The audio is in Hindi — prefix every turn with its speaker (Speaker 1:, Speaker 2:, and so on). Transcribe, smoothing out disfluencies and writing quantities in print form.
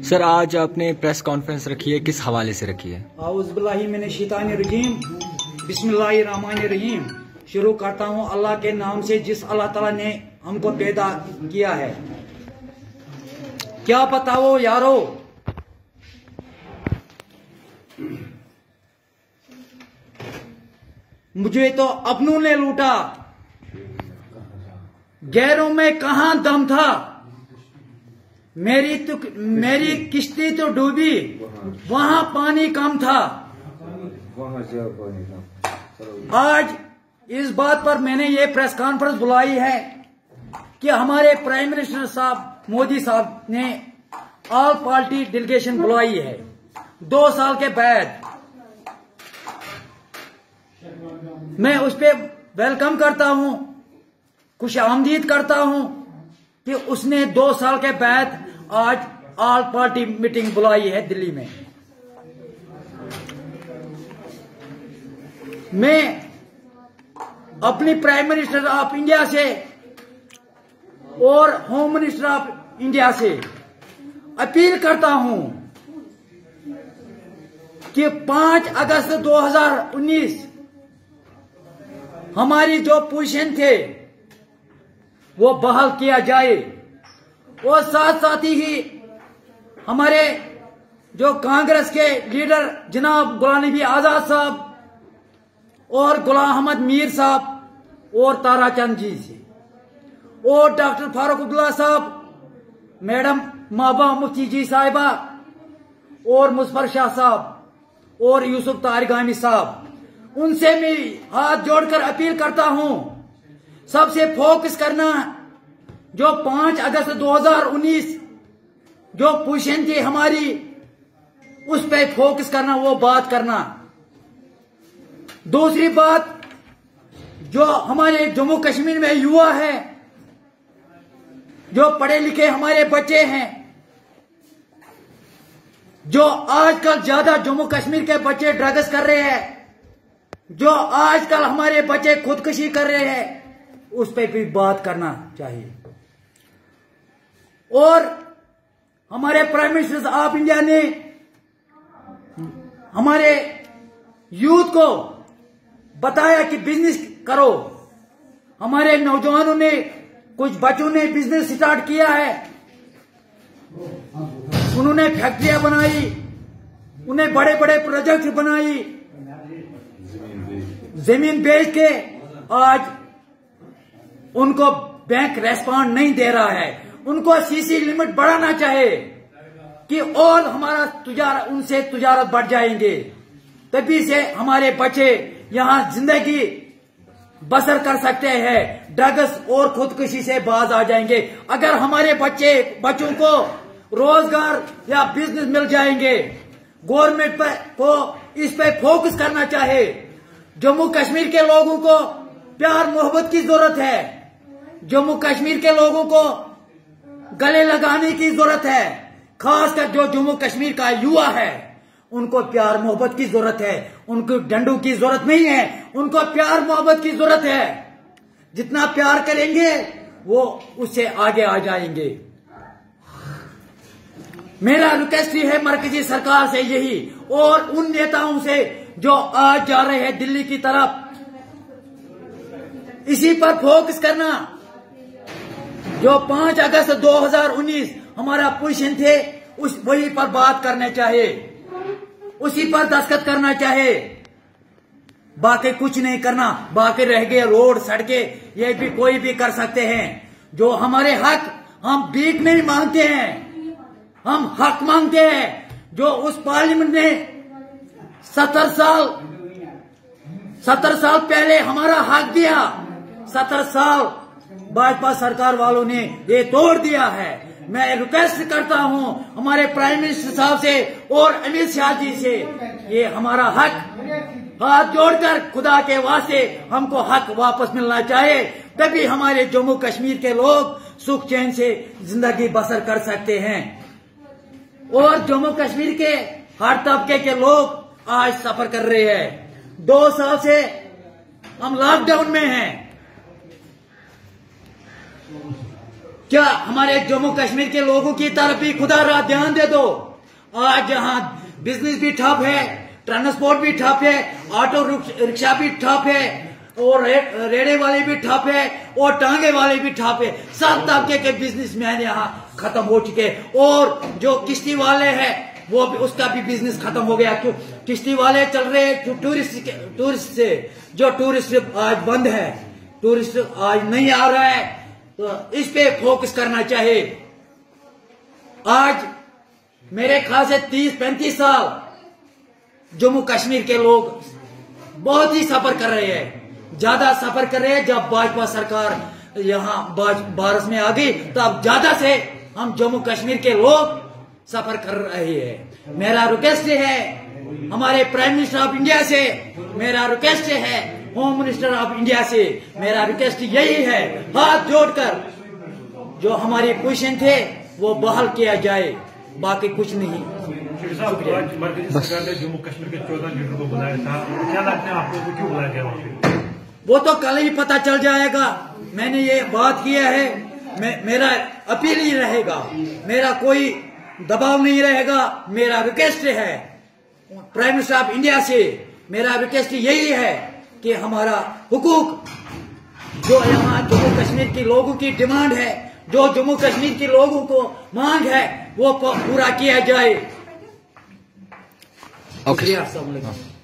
Speaker 1: सर, आज आपने प्रेस कॉन्फ्रेंस रखी है, किस हवाले से रखी है?
Speaker 2: आउज़ुबिल्लाहि मिनश्शैतानिर्रजीम, बिस्मिल्लाहिर्रहमानिर्रहीम। शुरू करता हूँ अल्लाह के नाम से जिस अल्लाह ताला ने हमको पैदा किया है। क्या बताओ यारो, मुझे तो अपनों ने लूटा, गैरों में कहाँ दम था। मेरी किश्ती तो डूबी, वहां पानी कम था। आज इस बात पर मैंने ये प्रेस कॉन्फ्रेंस बुलाई है कि हमारे प्राइम मिनिस्टर साहब मोदी साहब ने ऑल पार्टी डेलीगेशन बुलाई है 2 साल के बाद। मैं उस पर वेलकम करता हूं, खुश आमदीद करता हूं कि उसने 2 साल के बाद आज ऑल पार्टी मीटिंग बुलाई है दिल्ली में। मैं अपनी प्राइम मिनिस्टर ऑफ इंडिया से और होम मिनिस्टर ऑफ इंडिया से अपील करता हूं कि 5 अगस्त 2019 हमारी जो पोजीशन थे वो बहाल किया जाए, और साथ साथ ही हमारे जो कांग्रेस के लीडर जनाब गुलाम नबी आजाद साहब और गुलाम अहमद मीर साहब और ताराचंद जी से और डॉक्टर फारूक अब्दुल्ला साहब, मैडम महबूबा मुफ्ती जी साहिबा और मुजफ्फर शाह साहब और यूसुफ तारिगामी साहब, उनसे मैं हाथ जोड़कर अपील करता हूं सबसे फोकस करना। जो 5 अगस्त 2019 जो पोजीशन थी हमारी, उस पे फोकस करना, वो बात करना। दूसरी बात, जो हमारे जम्मू कश्मीर में युवा है, जो पढ़े लिखे हमारे बच्चे हैं, जो आजकल ज्यादा जम्मू कश्मीर के बच्चे ड्रग्स कर रहे हैं, जो आजकल हमारे बच्चे खुदकुशी कर रहे हैं, उस पर भी बात करना चाहिए। और हमारे प्राइम मिनिस्टर ऑफ इंडिया ने हमारे यूथ को बताया कि बिजनेस करो। हमारे नौजवानों ने, कुछ बच्चों ने बिजनेस स्टार्ट किया है, उन्होंने फैक्ट्रियां बनाई, उन्हें बड़े बड़े प्रोजेक्ट बनाई, जमीन बेच के आज उनको बैंक रेस्पॉन्ड नहीं दे रहा है। उनको सीसी लिमिट बढ़ाना चाहिए कि और हमारा उनसे तुजारत बढ़ जाएंगे, तभी से हमारे बच्चे यहां जिंदगी बसर कर सकते हैं, ड्रग्स और खुदकुशी से बाज आ जाएंगे। अगर हमारे बच्चों को रोजगार या बिजनेस मिल जाएंगे, गवर्नमेंट को इस पे फोकस करना चाहिए। जम्मू कश्मीर के लोगों को प्यार मोहब्बत की जरूरत है, जम्मू कश्मीर के लोगों को गले लगाने की जरूरत है, खासकर जो जम्मू कश्मीर का युवा है उनको प्यार मोहब्बत की जरूरत है, उनको डंडों की जरूरत नहीं है, उनको प्यार मोहब्बत की जरूरत है। जितना प्यार करेंगे वो उससे आगे आ जाएंगे। मेरा रिक्वेस्ट है मरकजी सरकार से यही, और उन नेताओं से जो आज जा रहे हैं दिल्ली की तरफ, इसी पर फोकस करना। जो 5 अगस्त 2019 हमारा पोजीशन थे, वही पर बात करने चाहिए, उसी पर दस्तखत करना चाहिए, बाकी कुछ नहीं करना। बाकी रह गए रोड सड़कें, ये भी कोई भी कर सकते हैं। जो हमारे हक, हम भीख नहीं मांगते हैं, हम हक मांगते हैं। जो उस पार्लियामेंट ने 70 साल पहले हमारा हक दिया, 70 साल भाजपा सरकार वालों ने ये तोड़ दिया है। मैं रिक्वेस्ट करता हूं हमारे प्राइम मिनिस्टर साहब से और अमित शाह जी से, ये हमारा हक, हाथ जोड़कर खुदा के वास्ते हमको हक वापस मिलना चाहिए, तभी हमारे जम्मू कश्मीर के लोग सुख चैन से जिंदगी बसर कर सकते हैं। और जम्मू कश्मीर के हर तबके के लोग आज सफर कर रहे हैं। 2 साल से हम लॉकडाउन में हैं। क्या हमारे जम्मू कश्मीर के लोगों की तरफ भी खुदा रहा ध्यान दे दो। आज यहाँ बिजनेस भी ठप है, ट्रांसपोर्ट भी ठप है, ऑटो रिक्शा भी ठप है, और रेड़े वाले भी ठप है, और टांगे वाले भी ठप है। सब तबके के बिजनेसमैन यहाँ खत्म हो चुके, और जो किश्ती वाले हैं वो भी, उसका भी बिजनेस खत्म हो गया। क्यों? किश्ती वाले चल रहे टूरिस्ट से, जो टूरिस्ट आज बंद है, टूरिस्ट आज नहीं आ रहा है, तो इस पे फोकस करना चाहिए। आज मेरे ख्याल से 30-35 साल जम्मू कश्मीर के लोग बहुत ही सफर कर रहे हैं, ज्यादा सफर कर रहे हैं। जब भाजपा सरकार यहाँ भारत में आ गई तब ज्यादा से हम जम्मू कश्मीर के लोग सफर कर रहे हैं। मेरा रिक्वेस्ट है हमारे प्राइम मिनिस्टर ऑफ इंडिया से, मेरा रिक्वेस्ट है होम मिनिस्टर ऑफ इंडिया से, मेरा रिक्वेस्ट यही है, हाथ जोड़कर जो हमारी पोजीशन थे वो बहाल किया जाए, बाकी कुछ नहीं।
Speaker 3: सरकार ने जम्मू कश्मीर के 14 लीडर को बुलाया था, क्या लगता है आपको क्यों बुलाया गया वहाँ पे?
Speaker 2: वो तो कल ही पता चल जाएगा। मैंने ये बात किया है, मेरा अपील ही रहेगा, मेरा कोई दबाव नहीं रहेगा। मेरा रिक्वेस्ट है प्राइम मिनिस्टर ऑफ इंडिया से, मेरा रिक्वेस्ट यही है कि हमारा हुकूक जो यहाँ जम्मू कश्मीर के लोगों की डिमांड है, जो जम्मू कश्मीर के लोगों को मांग है, वो पूरा किया जाए।
Speaker 1: ओके।
Speaker 2: अस्सलाम वालेकुम।